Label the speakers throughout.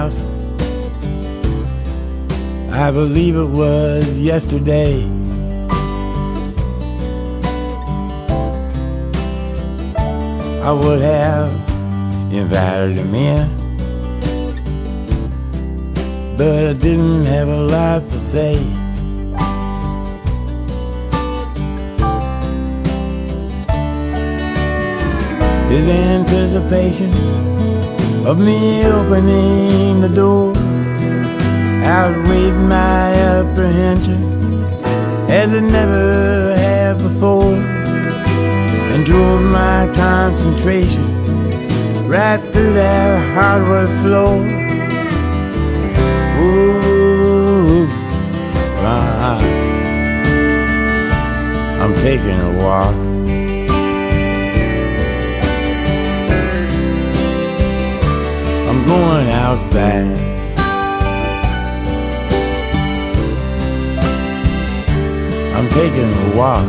Speaker 1: house. I believe it was yesterday. I would have invited him in, but I didn't have a lot to say. His anticipation of me opening the door outweighed my apprehension as it never had before, and drove my concentration right through that hardwood floor. Ooh, I'm taking a walk. I'm going outside. I'm taking a walk.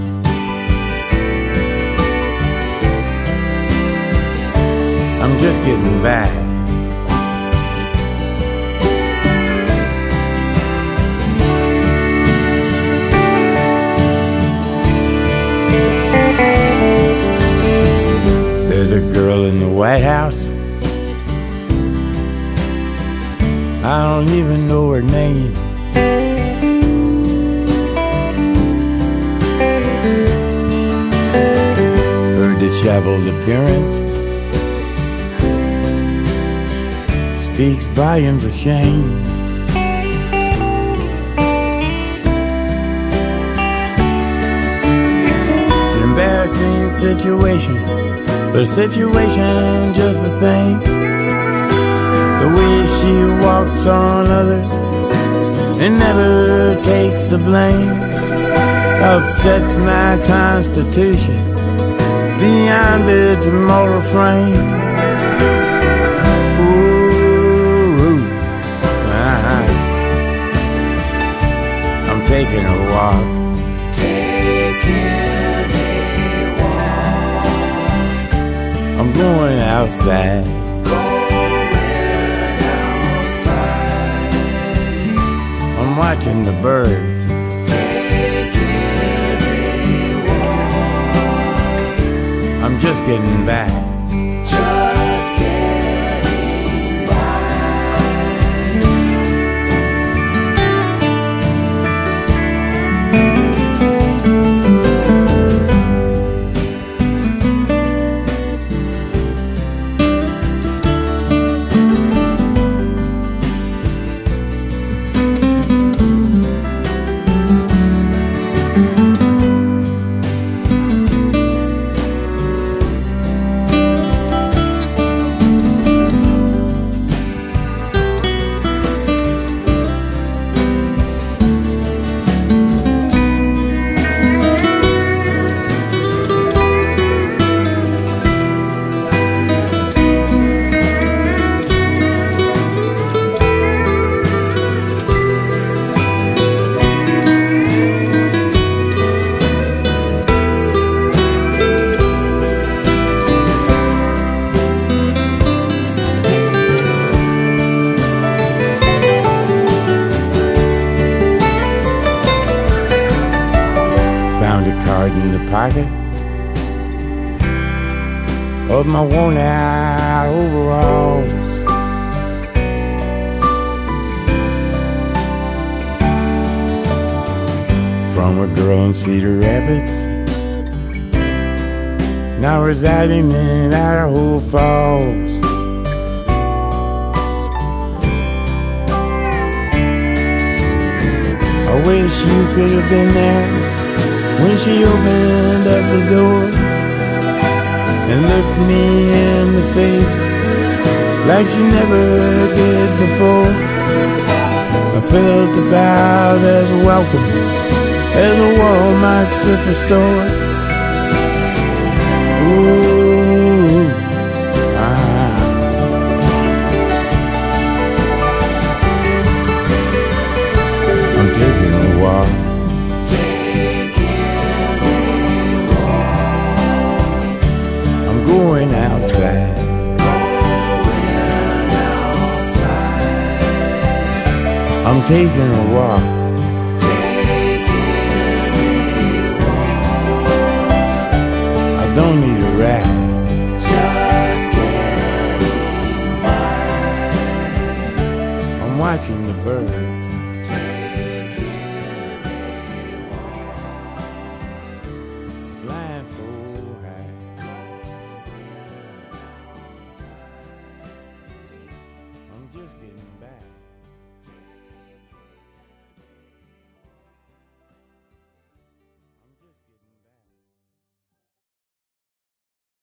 Speaker 1: I'm just getting back. There's a girl in the White House. I don't even know her name. Her disheveled appearance speaks volumes of shame. It's an embarrassing situation, but a situation just the same. The way she walks on others and never takes the blame upsets my constitution beyond its mortal frame. Ooh, I'm taking a walk. Taking a walk. I'm going outside. I'm watching the birds. I'm just getting back. Just getting in the pocket of my worn-out overalls. From a girl in Cedar Rapids, now residing in Idaho Falls. I wish you could have been there when she opened up the door and looked me in the face like she never did before. I felt about as welcome as a Walmart superstore. Ooh, I'm taking a walk. Going outside. Going outside. I'm taking a walk. I don't need a ride.
Speaker 2: Just getting by.
Speaker 1: I'm watching the birds. Flying so high. I'm just getting back.